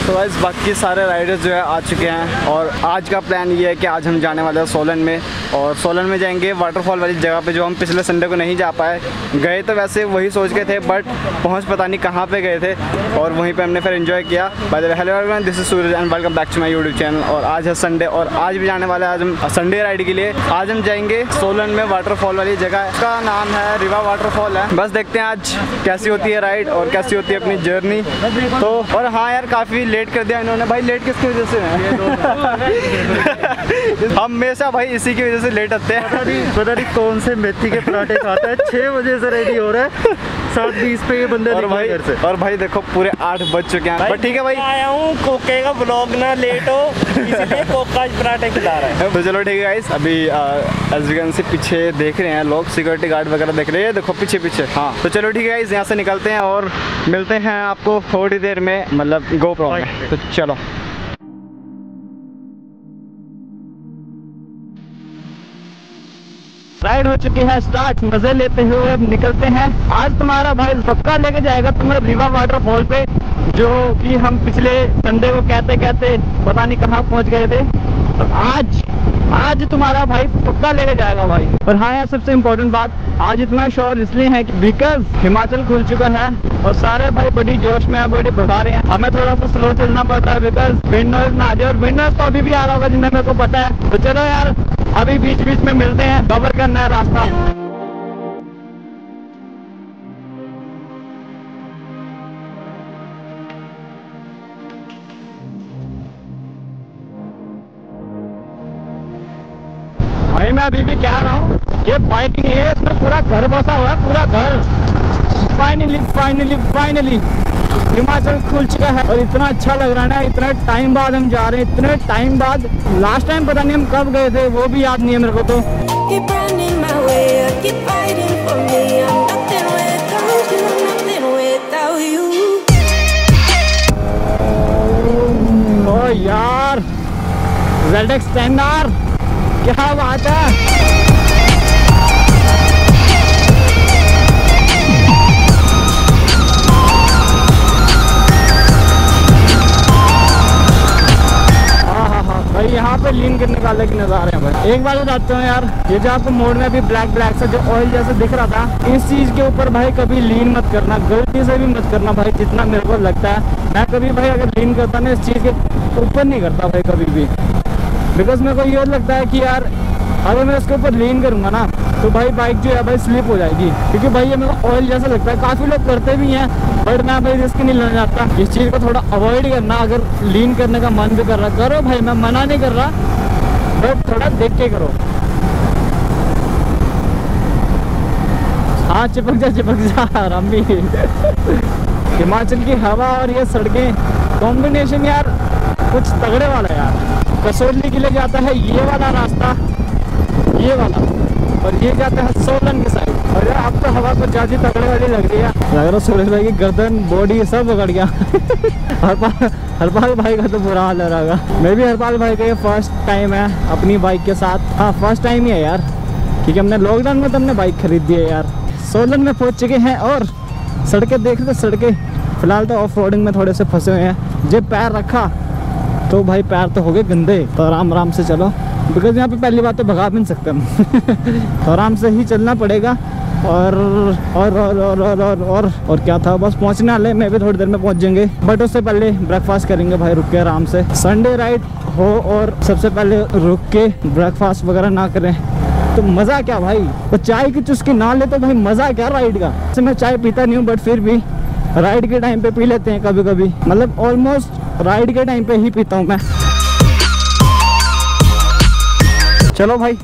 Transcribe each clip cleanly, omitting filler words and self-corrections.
तो गाइस बाकी सारे राइडर्स जो है आ चुके हैं और आज का प्लान ये है कि आज हम जाने वाले हैं सोलन में। और सोलन में जाएंगे वाटरफॉल वाली जगह पे जो हम पिछले संडे को नहीं जा पाए। गए तो वैसे वही सोच के थे बट पहुंच पता नहीं कहाँ पे गए थे और वहीं पे हमने फिर एंजॉय किया। By the way hello everyone, this is Suraj and welcome back to my YouTube channel. और आज है संडे और आज भी जाने वाले हैं आज हम संडे राइड के लिए। आज हम जाएंगे सोलन में वाटरफॉल वाली जगह, इसका नाम है रिवा वाटरफॉल है। बस देखते हैं आज कैसी होती है राइड और कैसी होती है अपनी जर्नी। तो और हाँ यार काफ़ी लेट कर दिया इन्होंने। भाई लेट किसकी वजह से है? हमेशा भाई इसी की वजह से लेट आते हैं। पता नहीं कौन से मेथी के पराठे खाता है। 6 बजे से रेडी हो रहा है, 7:20 पे ये बंदे और भाई घर से। और भाई देखो पूरे 8 बज चुके हैं। बट ठीक है भाई, आया हूँ कोके का ब्लॉग ना लेट हो इसलिए कोका पराठे खिला रहा है। तो चलो ठीक है गाइस, अभी एज यू कैन सी पीछे देख रहे हैं लोग, सिक्योरिटी गार्ड वगैरह देख रहे हैं, देखो पीछे पीछे। हाँ तो चलो ठीक है गाइस, यहाँ से निकलते हैं और मिलते हैं आपको थोड़ी देर में, मतलब GoPro में। तो चलो राइड हो चुकी है स्टार्ट। मजे लेते हुए अब निकलते हैं। आज तुम्हारा भाई पक्का लेके जाएगा तुम्हें रिवा वाटरफॉल पे, जो कि हम पिछले संडे को कहते कहते पता नहीं कहाँ पहुँच गए थे। तो आज तुम्हारा भाई पक्का लेके जाएगा भाई। और हाँ यार सबसे इम्पोर्टेंट बात, आज इतना शोर इसलिए है कि बिकॉज हिमाचल खुल चुका है और सारे भाई बड़ी जोश में है, बड़ी भगा रहे हैं। हमें थोड़ा सा स्लो चलना पड़ता है बिकॉज विंड नॉइज ना आ जाए। और विंड नॉइज तो अभी भी आ रहा होगा जिन्हें मेरे को पता है। तो चलो यार अभी बीच बीच में मिलते हैं, कवर करना है रास्ता। भाई मैं अभी भी कह रहा हूँ ये बाइक नहीं है, इसमें पूरा घर बसा हुआ है, पूरा घर। फाइनली हिमाचल खुल चुका है और इतना अच्छा लग रहा है ना। इतना टाइम बाद हम जा रहे हैं, इतने टाइम बाद। लास्ट टाइम पता नहीं हम कब गए थे, वो भी याद नहीं है मेरे को। तो ओ यार ZX 10R क्या बात है। भाई यहाँ पे लीन करने का अलग नज़ारे हैं भाई। एक बार बताते हो यार, ये जो आपको मोड़ में भी ब्लैक से जो ऑयल जैसे दिख रहा था, इस चीज़ के ऊपर भाई कभी लीन मत करना, गलती से भी मत करना भाई। जितना मेरे को लगता है मैं कभी भाई अगर लीन करता ना, इस चीज़ के ऊपर नहीं करता भाई कभी भी। बिकॉज मेरे को ये लगता है कि यार अगर मैं इसके ऊपर लीन करूँगा ना तो भाई बाइक जो है भाई स्लिप हो जाएगी। क्योंकि भाई ये मेरे को ऑयल जैसा लगता है। काफ़ी लोग करते भी हैं बट मैं भाई रिस्क नहीं लेना चाहता। इस चीज़ को थोड़ा अवॉइड करना। अगर लीन करने का मन भी कर रहा करो भाई, मैं मना नहीं कर रहा, बट थोड़ा देख के करो। हाँ चिपक जा आराम भी। हिमाचल की हवा और ये सड़कें कॉम्बिनेशन यार कुछ तगड़े वाला है यार। कसौली के लिए जाता है ये वाला रास्ता, ये वाला, और ये जाता है सोलन की साइड। और यार अब तो हवा कुछ ज़्यादा तगड़े वाली लग रही है। लग रहा सूरज भाई की गर्दन बॉडी सब पकड़ गया। हरपाल भाई का तो बुरा हाल हो रहा है। मैं भी हरपाल भाई का ये फर्स्ट टाइम है अपनी बाइक के साथ। हाँ फर्स्ट टाइम ही है यार, क्योंकि हमने लॉकडाउन में तो हमने बाइक खरीद दी है यार। सोलन में पहुँच चुके हैं और सड़कें देख रहे, सड़कें फिलहाल तो ऑफ रोडिंग में थोड़े से फंसे हुए हैं। जब पैर रखा तो भाई पैर तो हो गए गंदे। तो आराम से चलो, बिकॉज यहाँ पे पहली बात तो भगा भी नहीं सकते हम। तो आराम से ही चलना पड़ेगा। और क्या था, बस पहुँचने वाले, मैं भी थोड़ी देर में पहुँच जाएंगे। बट उससे पहले ब्रेकफास्ट करेंगे भाई रुक के आराम से। संडे राइड हो और सबसे पहले रुक के ब्रेकफास्ट वगैरह ना करें तो मज़ा क्या भाई। तो चाय की चुस्की ना ले तो भाई मज़ा क्या राइड का। वैसे मैं चाय पीता नहीं हूँ बट फिर भी राइड के टाइम पे पी लेते हैं कभी कभी। मतलब ऑलमोस्ट राइड के टाइम पे ही पीता हूँ मैं। चलो भाई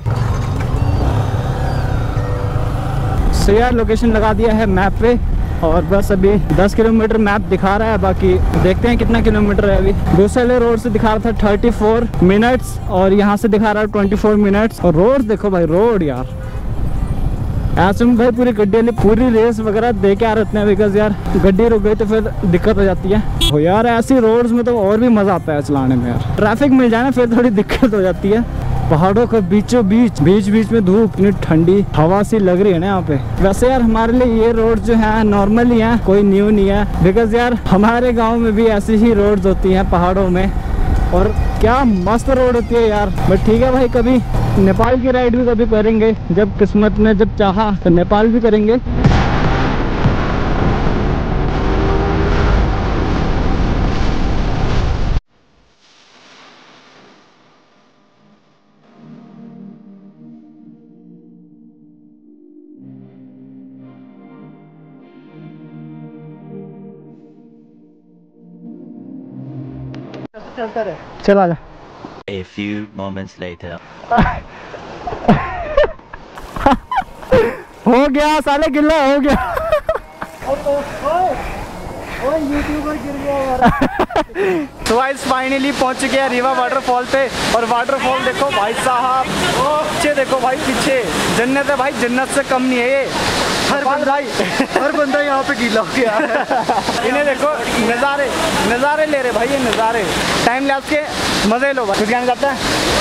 सो यार लोकेशन लगा दिया है मैप पे और बस अभी 10 किलोमीटर मैप दिखा रहा है। बाकी देखते हैं कितना किलोमीटर है। अभी दूसरे रोड से दिखा रहा था 34 मिनट्स और यहाँ से दिखा रहा है 24 मिनट्स। और रोड देखो भाई, रोड यार ऐसे में भाई पूरी गड्डी वाली पूरी रेस वगैरह दे के आ रहते हैं। बिकॉज यार गड्डी रुक गई तो फिर दिक्कत हो जाती है। हो यार ऐसी रोड्स में तो और भी मज़ा आता है चलाने में यार। ट्रैफिक मिल जाए ना फिर थोड़ी दिक्कत हो जाती है। पहाड़ों के बीचों बीच बीच में धूप, इतनी ठंडी हवा सी लग रही है ना यहाँ पे। वैसे यार हमारे लिए ये रोड जो है नॉर्मल ही है, कोई न्यू नहीं है, बिकॉज यार हमारे गाँव में भी ऐसी ही रोड्स होती हैं पहाड़ों में, और क्या मस्त रोड होती है यार। बट ठीक है भाई, कभी नेपाल की राइड भी कभी करेंगे, जब किस्मत ने जब चाहा तो नेपाल भी करेंगे। चल आजा। A few moments later. हो गया साले, गिल्ला हो गया। तो गाइस फाइनली पहुंच चुके हैं रीवा वाटरफॉल पे, और वाटरफॉल देखो भाई साहब, पीछे देखो भाई, पीछे जन्नत है भाई, जन्नत से कम नहीं है ये। हर बंदा यहाँ पे गीला हो गया। इन्हें देखो नज़ारे ले रहे भाई, ये नज़ारे टाइम लैप्स के मजे लो भाई। कुछ कहना चाहते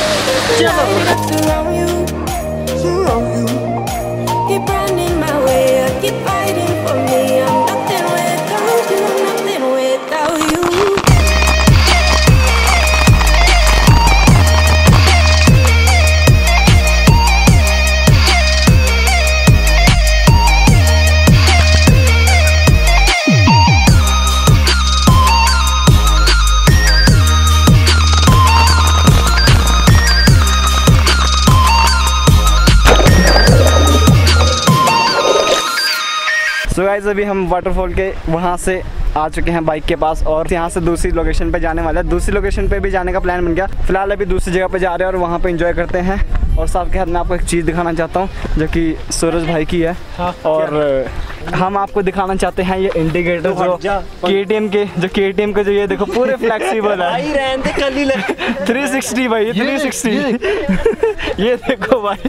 सो गाइस अभी हम वाटरफॉल के वहाँ से आ चुके हैं बाइक के पास, और यहाँ से दूसरी लोकेशन पे जाने वाला है। दूसरी लोकेशन पे भी जाने का प्लान बन गया। फिलहाल अभी दूसरी जगह पे जा रहे हैं और वहाँ पे एंजॉय करते हैं। और साथ के साथ मैं आपको एक चीज़ दिखाना चाहता हूँ जो कि सूरज भाई की है। और हम आपको दिखाना चाहते हैं ये इंडिकेटर जो KTM के जो ये देखो पूरे फ्लेक्सिबल है। 360 भाई, 360 ये देखो भाई।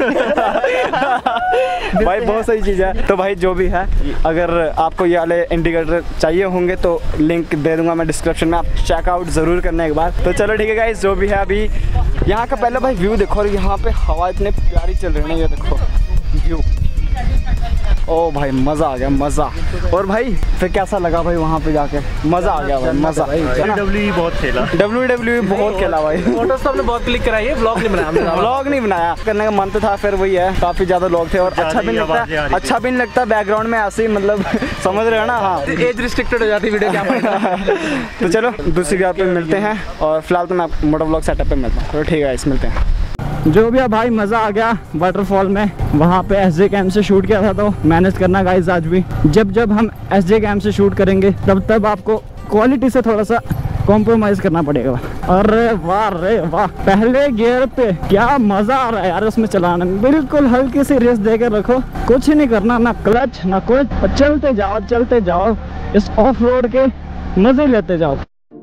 भाई बहुत सही चीज़ है। तो भाई जो भी है, अगर आपको ये वाले इंडिकेटर चाहिए होंगे तो लिंक दे दूंगा मैं डिस्क्रिप्शन में, आप चेकआउट ज़रूर करना एक बार। तो चलो ठीक है गाइस, जो भी है अभी यहाँ का पहले भाई व्यू देखो, और यहाँ पे हवा इतनी प्यारी चल रही है ना, ये देखो व्यू। ओ भाई मज़ा आ गया, मज़ा। और भाई फिर कैसा लगा भाई वहाँ पे जाके? मज़ा आ गया भाई, मज़ा। WWE बहुत खेला, WWE बहुत खेला भाई। फोटोज तो हमने बहुत क्लिक कराई है, ब्लॉग नहीं बनाया। व्लॉग नहीं बनाया, करने का मन तो था, फिर वही है काफ़ी ज़्यादा लोग थे और अच्छा भी नहीं लगता बैकग्राउंड में ऐसे ही, मतलब समझ रहे हो ना। हाँ, एज रिस्ट्रिक्टेड हो जाती वीडियो क्या। तो चलो दूसरी जगह पे मिलते हैं, और फिलहाल तो मैं मोटर व्लॉग सेटअप पे मिलता हूँ। तो ठीक है, इस मिलते हैं। जो भी है भाई, मज़ा आ गया वाटरफॉल में। वहाँ पे SJ कैम से शूट किया था, तो मैनेज करना गाइस आज भी। जब हम SJ कैम से शूट करेंगे तब आपको क्वालिटी से थोड़ा सा कॉम्प्रोमाइज़ करना पड़ेगा। अरे वाह, पहले गियर पे क्या मज़ा आ रहा है यार उसमें चलाने में। बिल्कुल हल्की सी रेस दे कर रखो, कुछ नहीं करना, ना क्लच ना कुछ, चलते जाओ इस ऑफ रोड के मज़े लेते जाओ।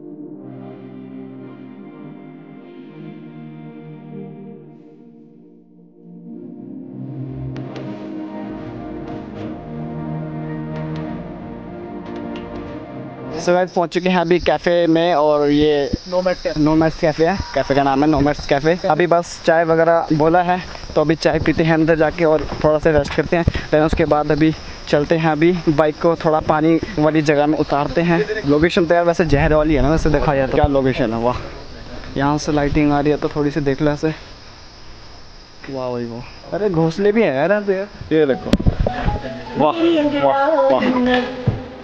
सो गाइस पहुंच चुके हैं अभी कैफ़े में, और ये नोमैड्स कैफ़े है, कैफ़े का नाम है नोमैड्स कैफ़े। अभी बस चाय वगैरह बोला है, तो अभी चाय पीते हैं अंदर जाके और थोड़ा सा रेस्ट करते हैं। फिर उसके बाद अभी चलते हैं, अभी बाइक को थोड़ा पानी वाली जगह में उतारते हैं। लोकेशन तो यार वैसे जहर वाली है ना, वैसे देखा जाए तो। क्या लोकेशन है, वाह। यहाँ से लाइटिंग आ रही है तो थोड़ी सी देख लो ऐसे, वाह भाई वाह। अरे घोंसले भी हैं यार, ये देखो, वाह।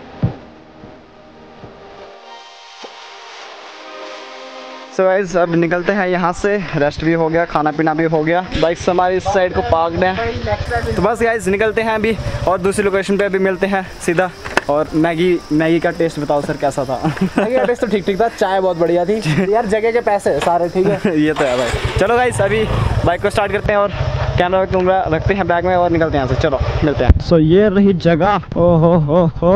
सो गाइस अब निकलते हैं यहाँ से, रेस्ट भी हो गया, खाना पीना भी हो गया, बाइक्स हमारी इस साइड को पार्कड है। तो बस गाइस निकलते हैं अभी, और दूसरी लोकेशन पे अभी मिलते हैं सीधा। और मैगी का टेस्ट बताओ सर, कैसा था? मैगी का टेस्ट तो ठीक था, चाय बहुत बढ़िया थी यार, जगह के पैसे सारे ठीक है। ये तो है भाई। चलो गाइस अभी बाइक को स्टार्ट करते हैं और कैमरा रखते हैं बैग में और निकलते हैं यहाँ से। चलो मिलते हैं। सो ये रही जगह, ओ हो।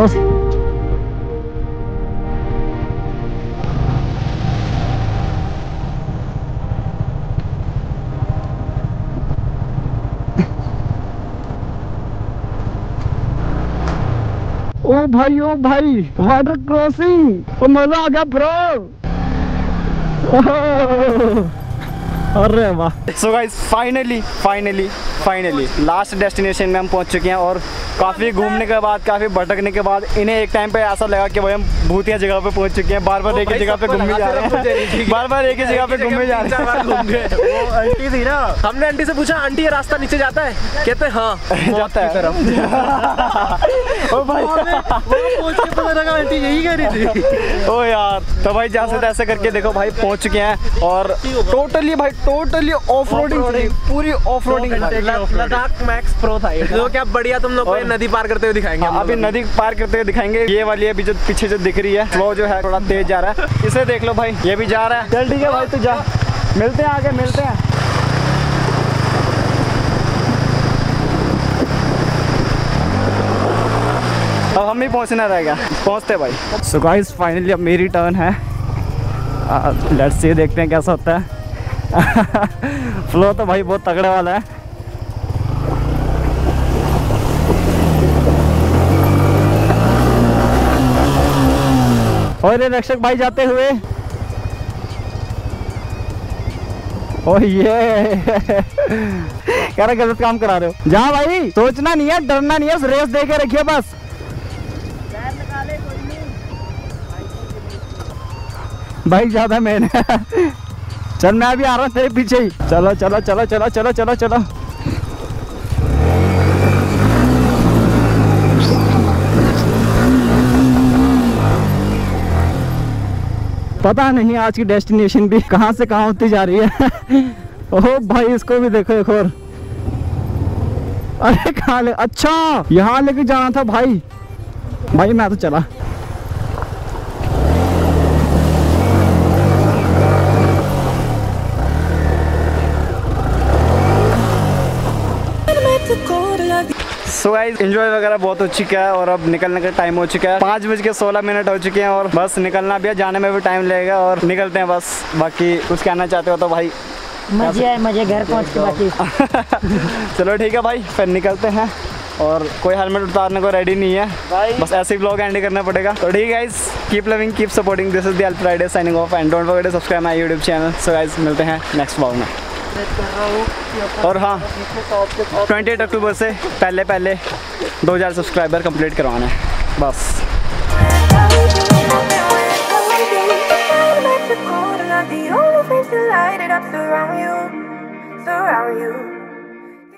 ओ भाई वाटर क्रॉसिंग, ओ मजा आ गया ब्रो। अरे वाह। So guys finally last destination में हम पहुंच चुके हैं और काफ़ी घूमने के बाद, काफ़ी भटकने के बाद इन्हें एक टाइम पे ऐसा लगा कि भाई हम भूतिया जगह पे पहुंच चुके हैं। बार बार एक ही जगह पे घूमने जा रहे हैं, बार एक ही जगह पे घूमने जा रहे हैं। वो आंटी थी ना, हमने आंटी से पूछा आंटी ये रास्ता नीचे जाता है? कहते हैं हाँ जाता है। ओ भाई पता लगा आंटी यही कह रही थी। ओ यार, तो भाई जैसे तैसे करके देखो भाई पहुंच चुके हैं और टोटली ऑफ रोडिंग, पूरी off roading. Ladakh max pro था ये। तो क्या बढ़िया, तुम लोग को नदी पार करते हुए दिखाएंगे। अभी नदी पार करते हुए दिखाएंगे। ये वाली अभी जो पीछे जो दिख रही है वो जो है थोड़ा तेज जा रहा है, इसे देख लो भाई, ये भी जा रहा है। चल ठीक है भाई, तू जा, मिलते हैं आगे, मिलते हैं। अब हम ही पहुंचना रहेगा, पहुंचते भाई। सो गाइस फाइनली अब मेरी टर्न है। लेट्स सी, देखते हैं कैसा होता है। फ्लो तो भाई बहुत तगड़े वाला है। और ये रक्षक भाई जाते हुए, ओह ये कह रहा गलत काम करा रहे हो। जहाँ भाई सोचना नहीं है, डरना नहीं है, रेस दे के रखिए बस। भाई ज्यादा मैंने चल मैं भी आ रहा हूँ तेरे पीछे ही। चलो चलो चलो चलो चलो चलो चलो। पता नहीं आज की डेस्टिनेशन भी कहाँ से कहाँ होती जा रही है। ओह भाई इसको भी देखो एक और। अरे कहाँ ले, अच्छा यहाँ लेके जाना था भाई। भाई मैं तो चला। सो गाइस एंजॉय वगैरह बहुत हो चुका है और अब निकलने का टाइम हो चुका है। 5:16 हो चुके हैं और बस निकलना भी है, जाने में भी टाइम लगेगा और निकलते हैं बस। बाकी कुछ कहना चाहते हो तो भाई? मजे घर पहुंच के बाकी। चलो ठीक है भाई, फिर निकलते हैं। और कोई हेलमेट उतारने को रेडी नहीं है, बस ऐसे ही ब्लॉग एंड करना पड़ेगा। तो ठीक है guys, keep loving, keep supporting, this is the help Friday signing off and don't forget to subscribe my YouTube channel. So guys मिलते हैं नेक्स्ट ब्लॉग में। और हाँ 28 अक्टूबर से पहले 2000 सब्सक्राइबर कंप्लीट करवाना है बस।